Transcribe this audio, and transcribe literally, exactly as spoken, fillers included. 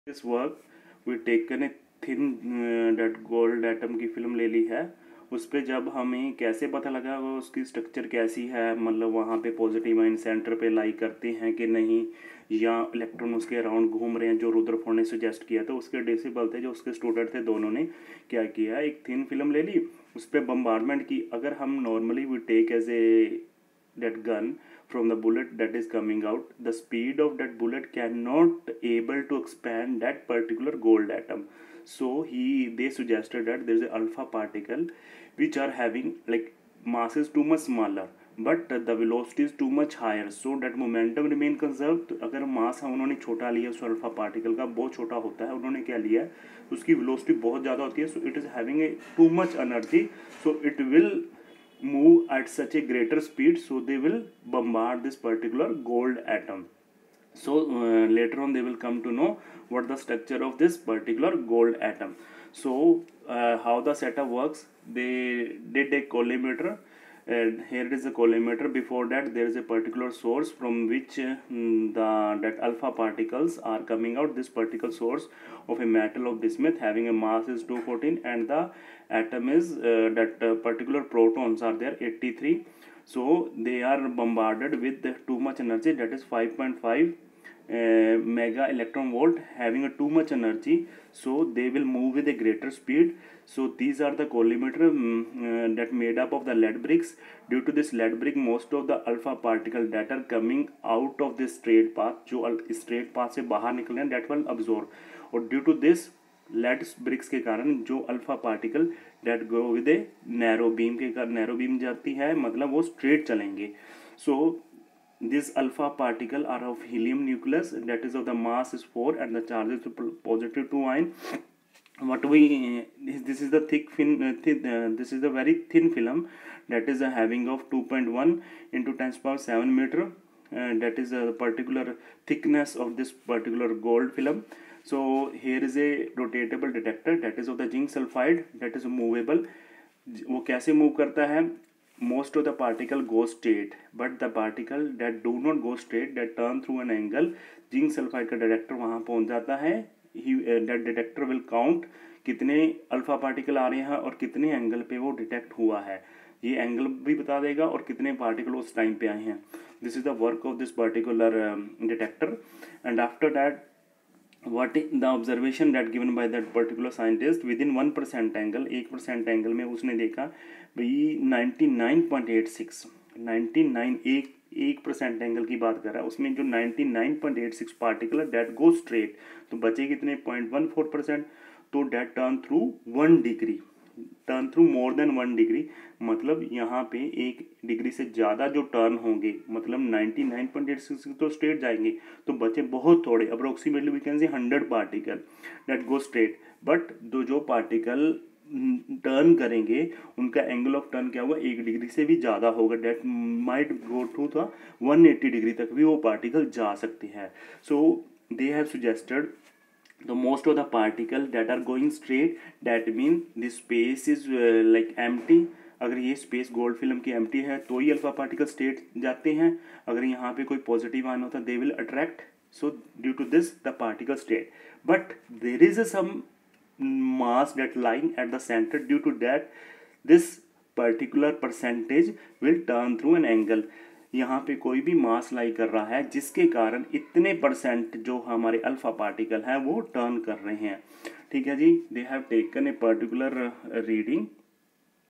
This work we taken a thin that gold atom की film ले ली है। उस पर जब हमें कैसे पता लगा वो उसकी स्ट्रक्चर कैसी है, मतलब वहाँ पे पॉजिटिव आयन सेंटर पे लाई करते हैं कि नहीं, या इलेक्ट्रॉन उसके अराउंड घूम रहे हैं, जो रुदरफोर्ड ने सुजेस्ट किया था। उसके डेसिबल थे, जो उसके स्टूडेंट थे, दोनों ने क्या किया, एक थिन फिल्म ले ली, उस पर बम्बार्डमेंट की। अगर हम normally we take as a that gun from the bullet that is coming out, the speed of that bullet cannot able to expand that particular gold atom. So he they suggested that there is a alpha particle which are having like mass is too much smaller but the velocity is too much higher, so that momentum remain conserved. तो अगर मास हम उन्होंने छोटा लिया, उस alpha particle का बहुत छोटा होता है, उन्होंने क्या लिया, उसकी वेलोसिटी बहुत ज़्यादा होती है, so it is having a too much energy, so it will move at such a greater speed, so they will bombard this particular gold atom. So uh, later on they will come to know what the structure of this particular gold atom. So uh, how the setup works, they did a collimator, and here it is a collimator. Before that there is a particular source from which uh, the that alpha particles are coming out. This particular source of a metal of bismuth having a mass is two fourteen, and the atom is uh, that uh, particular protons are there eighty-three. So they are bombarded with too much energy, that is five point five uh, mega electron volt, having a too much energy, so they will move with a greater speed. So these are the collimator um, uh, that made up of the lead bricks. Due to this lead brick, most of the alpha particle that are coming out of this straight path, जो straight path से बाहर निकल रहे हैं, that will absorb. और due to this lead bricks के कारण जो alpha particle that go with a narrow beam के कारण नैरो बीम जाती है, मतलब वो स्ट्रेट चलेंगे. So this alpha particle are of helium nucleus, that is of the mass is four and the charge is positive two ion. what we this, this is the thick fin uh, thin, uh, this is the very thin film that is uh, having of two point one into ten to the power seven meter, and that is a particular thickness of this particular gold film. So here is a rotatable detector that is of the zinc sulfide, that is movable. वो कैसे move करता है, most of the particle go straight, but the particle that do not go straight that turn through an angle, zinc sulfide का detector वहाँ पहुँच जाता है. He that detector will count कितने अल्फा पार्टिकल आ रहे हैं और कितने एंगल पे वो डिटेक्ट हुआ है, ये एंगल भी बता देगा और कितने पार्टिकल उस टाइम पे आए हैं. This is the work of this particular detector. And after that what the observation that given by that particular scientist within one percent angle, एक परसेंट एंगल में उसने देखा भाई ninety nine point eight six, ninety nine एक एक percent angle की बात कर रहा है, उसमें जो ninety nine point eight six particle that go straight, तो बचे कितने पॉइंट वन फोर परसेंट, तो that turn through one degree, turn through more than one degree, मतलब यहाँ पे एक डिग्री से ज़्यादा जो टर्न होंगे, मतलब ninety nine point eight six तो स्ट्रेट जाएंगे, तो बचे बहुत थोड़े, approximately we can say hundred particle that go straight. But though जो पार्टिकल टर्न करेंगे उनका एंगल ऑफ टर्न क्या होगा, एक डिग्री से भी ज़्यादा होगा, that might go to the one eighty degree तक भी वो पार्टिकल जा सकते हैं. So they have suggested the most of the particle that are going straight, that mean this space is uh, like empty. अगर ये स्पेस गोल्ड फिल्म की empty है तो ही अल्फा पार्टिकल स्टेट जाते हैं. अगर यहाँ पे कोई पॉजिटिव आयन होता they will attract, so due to this the particle state. But there is some mass that lying at the centre, due to that this particular percentage will turn through an angle. यहाँ पे कोई भी मास लाई कर रहा है जिसके कारण इतने परसेंट जो हमारे अल्फा पार्टिकल हैं वो टर्न कर रहे हैं. ठीक है जी, they have taken a particular reading